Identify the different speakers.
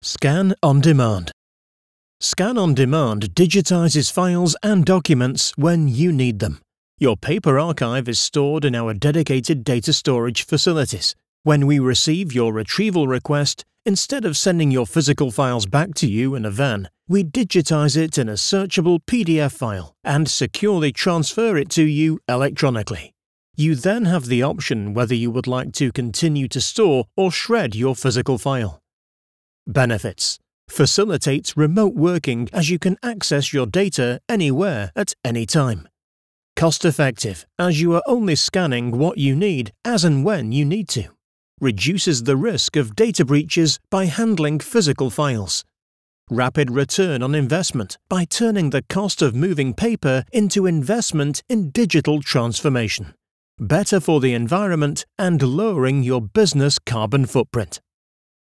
Speaker 1: Scan on demand. Scan on demand digitizes files and documents when you need them. Your paper archive is stored in our dedicated data storage facilities. When we receive your retrieval request, instead of sending your physical files back to you in a van, we digitize it in a searchable PDF file and securely transfer it to you electronically. You then have the option whether you would like to continue to store or shred your physical file. Benefits: facilitates remote working as you can access your data anywhere at any time. Cost-effective as you are only scanning what you need as and when you need to. Reduces the risk of data breaches by handling physical files. Rapid return on investment by turning the cost of moving paper into investment in digital transformation. Better for the environment and lowering your business carbon footprint.